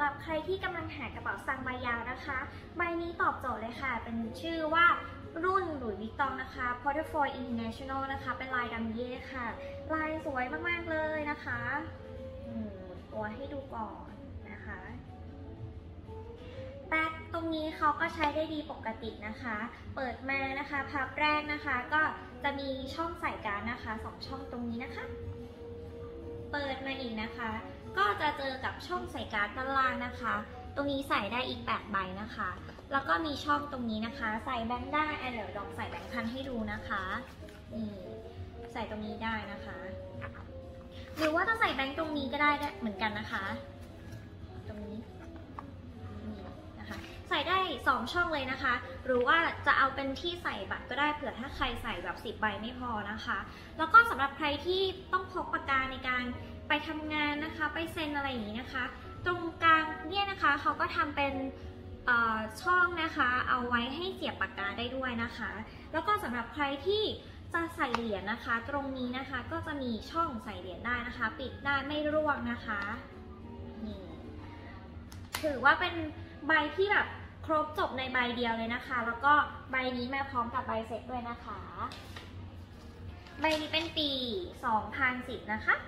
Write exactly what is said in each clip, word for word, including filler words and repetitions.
รับใครที่กำลังหากระเป๋าสตางค์ใบยาวนะคะใบนี้ตอบโจทย์เลยค่ะเป็นชื่อว่ารุ่นหลุยส์วิตตองนะคะ Portfolio International นะคะเป็นลายดัมเย่ค่ะลายสวยมากๆเลยนะคะหมุนตัวให้ดูก่อนนะคะแบ็คตรงนี้เขาก็ใช้ได้ดีปกตินะคะเปิดมานะคะพับแรกนะคะก็จะมีช่องใส่การ์ดนะคะสองช่องตรงนี้นะคะเปิดมาอีกนะคะก็จะเจอกับช่องใส่การ์ดด้านล่างนะคะตรงนี้ใส่ได้อีกแปดใบนะคะแล้วก็มีช่องตรงนี้นะคะใส่แบงค์ได้เดี๋ยวลองใส่แบงค์พันให้ดูนะคะนี่ใส่ตรงนี้ได้นะคะหรือว่าจะใส่แบงค์ตรงนี้ก็ได้เหมือนกันนะคะตรงนี้นี่นะคะใส่ได้สองช่องเลยนะคะหรือว่าจะเอาเป็นที่ใส่บัตรก็ได้เผื่อถ้าใครใส่แบบสิบใบไม่พอนะคะแล้วก็สำหรับใครที่ต้องพกปากกาในการไปทำงานนะคะไปเซ็นอะไรอย่างนี้นะคะตรงกลางเนี่ยนะคะเขาก็ทำเป็นช่องนะคะเอาไว้ให้เสียบปากกาได้ด้วยนะคะแล้วก็สำหรับใครที่จะใส่เหรียญนะคะตรงนี้นะคะก็จะมีช่องใส่เหรียญได้นะคะปิดได้ไม่ร่วงนะคะนี่ถือว่าเป็นใบที่แบบครบจบในใบเดียวเลยนะคะแล้วก็ใบนี้มาพร้อมกับใบเสร็จด้วยนะคะใบนี้เป็นปีสองพันสิบนะคะ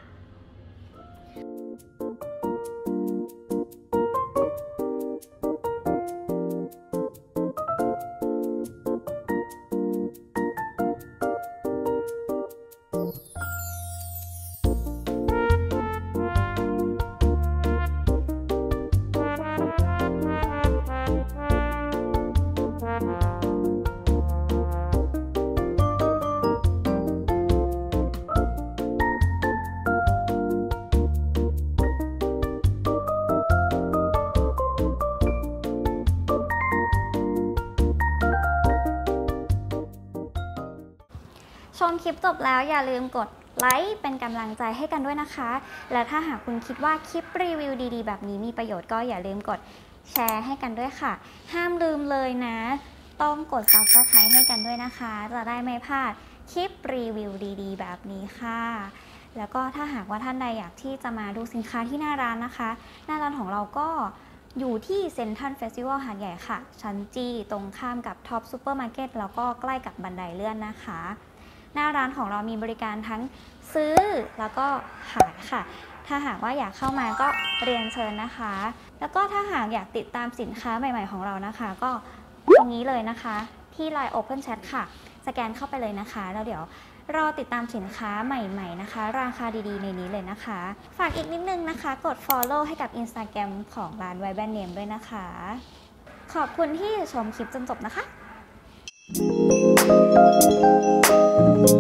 ชมคลิปจบแล้วอย่าลืมกดไลค์เป็นกำลังใจให้กันด้วยนะคะและถ้าหากคุณคิดว่าคลิปรีวิวดีๆแบบนี้มีประโยชน์ก็อย่าลืมกดแชร์ให้กันด้วยค่ะห้ามลืมเลยนะต้องกด ซับสไครบ์ ให้กันด้วยนะคะจะได้ไม่พลาดคลิปรีวิวดีๆแบบนี้ค่ะแล้วก็ถ้าหากว่าท่านใดอยากที่จะมาดูสินค้าที่หน้าร้านนะคะหน้าร้านของเราก็อยู่ที่เซ็นทรัลเฟสติวัลหาดใหญ่ค่ะชั้นจีตรงข้ามกับท็อปซูเปอร์มาร์เก็ตแล้วก็ใกล้กับบันไดเลื่อนนะคะหน้าร้านของเรามีบริการทั้งซื้อแล้วก็ขายค่ะถ้าหากว่าอยากเข้ามาก็เรียนเชิญนะคะแล้วก็ถ้าหากอยากติดตามสินค้าใหม่ๆของเรานะคะก็ตรงนี้เลยนะคะที่ ไลน์ Open Chat ค่ะสแกนเข้าไปเลยนะคะแล้วเดี๋ยวรอติดตามสินค้าใหม่ๆนะคะราคาดีๆในนี้เลยนะคะฝากอีกนิดนึงนะคะกด Follow ให้กับ Instagram ของร้าน ไวแบรนด์เนม ด้วยนะคะขอบคุณที่ชมคลิปจนจบนะคะ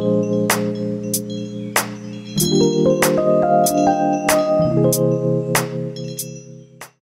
Thank you.